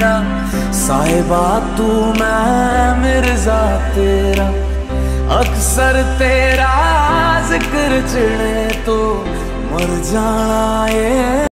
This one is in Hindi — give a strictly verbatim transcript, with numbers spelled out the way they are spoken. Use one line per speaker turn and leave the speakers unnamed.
मेरा, साहिबा तू मैं मिर्जा तेरा। अक्सर तेरा जिक्र चिड़े तो मर जाना ये